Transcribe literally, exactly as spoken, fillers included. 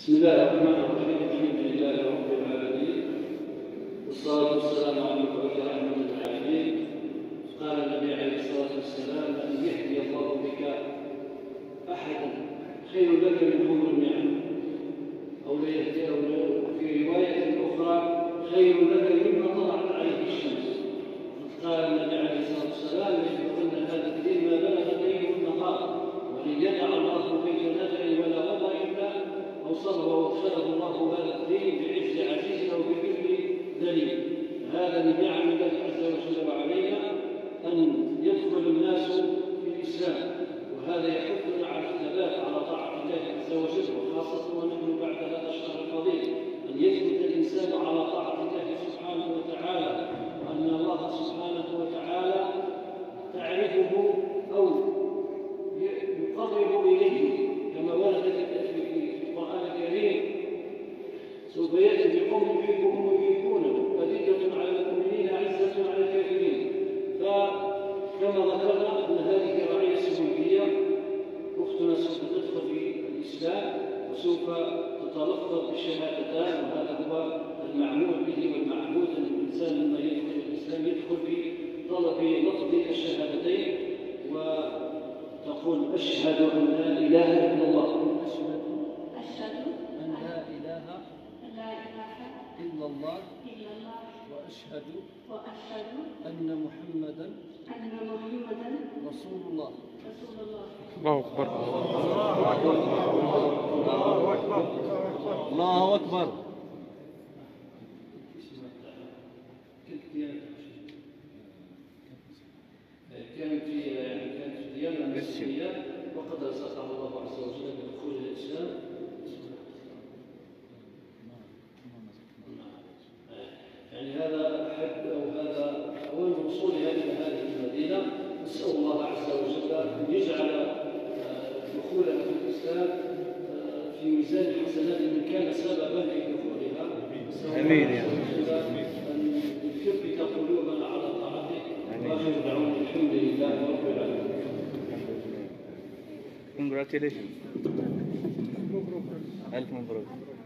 بسم الله الرحمن الرحيم. الحمد لله رب العالمين، والصلاة والسلام على المبعوث رحمة للعالمين. قال النبي عليه الصلاة والسلام: أن يهدي الله بك أحدا خير لك من حمر النعم، أو ليهديه في رواية أخرى: خير لك مما طلعت عليه الشمس. قال النبي عليه الصلاة والسلام: ليدخلن هذا الدين ما بلغ ليل النهار، ولن يدع الله بيت نذر ولا وضع إلا أوصله ووفقه الله هذا الدين بعز عزيز أو بذل ذليل. هذا من نعم الله عز وجل علينا أن يدخل الناس في الإسلام، وهذا يحثنا على الثبات على طاعة الله عز وجل، وخاصة ونحن بعد هذا الشهر الفضيل أن يثبت الإنسان على طاعة الله سبحانه وتعالى، وأن الله سبحانه وتعالى تعرفه أو يقرب إليه كما ورد في القرآن الكريم: سوف يأتي بقوم يحبهم ويحبونه أذلة على المؤمنين عزة على الكافرين. فكما ذكرنا أن هذه رعية سلوكية، أختنا سوف تدخل في الإسلام وسوف تتلفظ بالشهادتان، وهذا هو المعمول به والمعهود أن الإنسان لما يدخل الإسلام يدخل في طلب لفظ الشهادتين وتقول: أشهد أن لا إله إلا الله، أشهد أن لا إله لا إله إلا الله، إلا الله، وأشهد وأشهد أن محمدا أن محمدا رسول الله. رسول الله. الله أكبر. الله أكبر. الله أكبر. كانت في يعني كانت في ديانة مسيحية، وقد رزقها الله عز وجل بدخول الإسلام. يعني هذا أحد أو هذا أول وصولها إلى هذه المدينة. نسأل الله عز وجل أن يجعل دخولها في الإسلام في ميزان حسنات من كان سببا في دخولها. آمين يا رب. أن يثبت قلوبنا على طاعته. وآخر دعوانا الحمد لله رب العالمين. Congratulations. ألف مبروك.